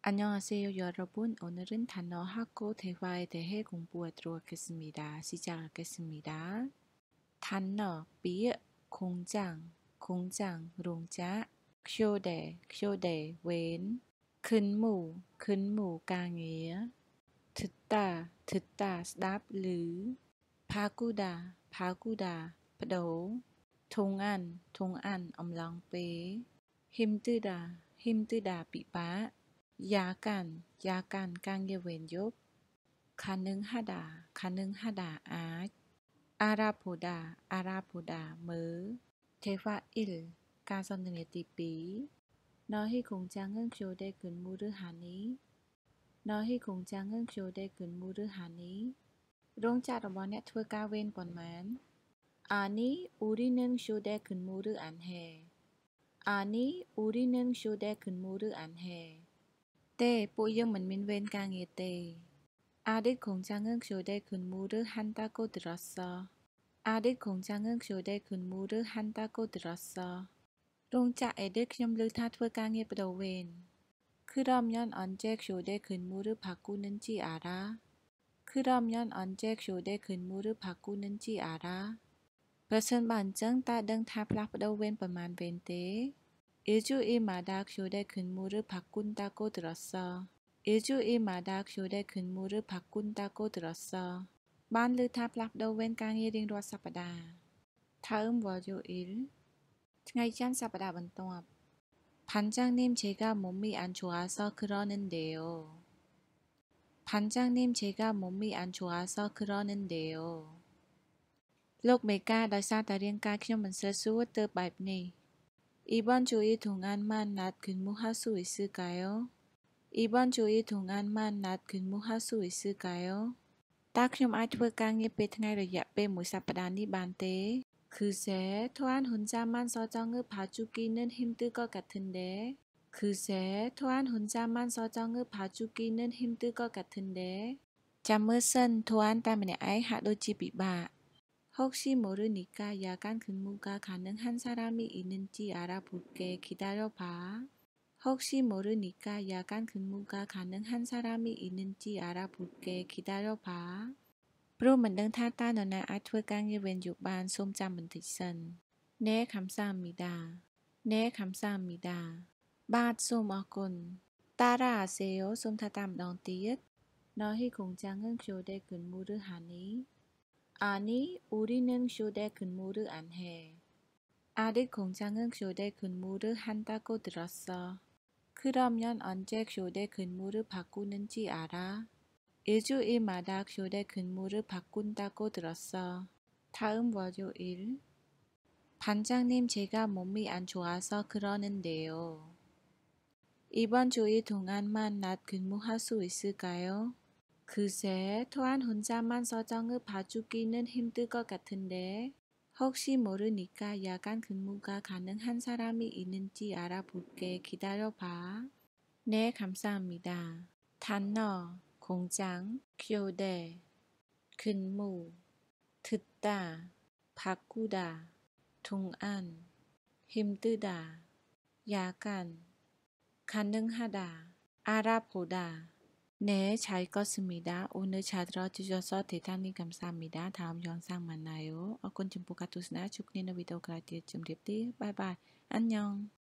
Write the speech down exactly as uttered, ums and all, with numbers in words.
안녕하세요, 여러분. 오늘은 단어하고 대화에 대해 공부하도록 하겠습니다. 시작하겠습니다. 단어, 비, 공장, 공장, 롱자, 교대, 교대, 웬, 근무, 근무, 강의, 듣다, 듣다, đáp lử, 바꾸다, 바꾸다, bắt 동안, 동안, 엄랑 빼, 힘들다, 힘들다, bị bá, 약간, 약간, 강의 왼쪽, 가능하다, 가능하다, អាច, 알아보다, 알아보다, mở, 대화 일, 가선능의 띠삐, 너희 공장은 교대 근무를 하니? 너희 공장은 교대 근무를 하니? 롱자របស់អ្នក ធ្វើការវេនប៉ុន្មាន? 아니, 우리는 교대 근무를 안 해. 아니, 우리는 교대 근무를 안 해. 네, ពួកយើងមិនមានវេនការងារទេ. 아들 공장은 교대 근무를 한다고 들었어. 아들 공장은 교대 근무를 한다고 들었어. 롱자 애들 ខ្ញុំឮថាធ្វើការងារបដូរវេន. 그러면 언제 교대 근무를 바꾸는지 알아? 그러면 언제 교대 근무를 바꾸는지 알아? ប្រសិនបើអញ្ចឹងតើដឹងថាផ្លាស់ប្ដូរវេនប៉ុន្មានវេនទេ? 일주일마다 교대 근무를 바꾼다고 들었어. 일주일마다 교대 근무를 바꾼다고 들었어. បានឮថាផ្លាស់ប្ដូរវេនការងាររៀងរាល់សប្តាហ៍. 다음 월요일, ថ្ងៃច័ន្ទសប្តាហ៍បន្ទាប់. 반장님 제가 몸이 안 좋아서 그러는데요. 반장님 제가 몸이 안 좋아서 그러는데요. លោកមេការដោយសារតែរាងកាយខ្ញុំមិនសូវស្រួលទើបបែបនេះ. 이번 주일 동안만 낮 근무할 수 있을까요? 이번 주일 동안만 낮 근무할 수 있을까요? តើខ្ញុំអាចធ្វើការងារពេលថ្ងៃរយៈពេលមួយសប្តាហ៍នេះបានទេ? 글쎄, 토한 혼자만 서정을 봐주기는 힘들 것 같은데. 글쎄, 토한 혼자만 서정을 봐주기는 힘들 것 같은데. ចាំមើលសិន 토한 តែម្នាក់ឯងហាក់ដូចជាពិបាក. 혹시 모르니까 야간 근무가 가능한 사람이 있는지 알아볼게. 기다려봐. 혹시 모르니까 야간 근무가 가능한 사람이 있는지 알아볼게. 기다려봐. ព្រោះមិនដឹងថាតើនរណាអាចធ្វើការងារវេនយប់បាន សូមចាំបន្តិចសិន. 네, 감사합니다. 네, 감사합니다. បាទសូមអរគុណ. 따라하세요. សូមថាតាមម្ដងទៀត. 너희 공장은 교대 근무를 하니? 아니, 우리는 교대 근무를 안 해. 아들 공장은 교대 근무를 한다고 들었어. 그러면 언제 교대 근무를 바꾸는지 알아? 일주일마다 교대 근무를 바꾼다고 들었어. 다음 월요일. 반장님 제가 몸이 안 좋아서 그러는데요. 이번 주일 동안만 낮 근무할 수 있을까요? 글쎄, 토한 혼자만 서정을 봐주기는 힘들 것 같은데. 혹시 모르니까 야간 근무가 가능한 사람이 있는지 알아볼게. 기다려봐. 네, 감사합니다. 단어, 공장, 교대, 근무, 듣다, 바꾸다, 동안, 힘들다, 야간, 가능하다, 알아보다. 네, 잘 읽었습니다. 오늘 잘 들어주셔서 대단히 감사합니다. 다음 영상 만나요. 어건 정보가 도스나 축리는 비디오 가이드 좀 립디. 바이바이. 안녕.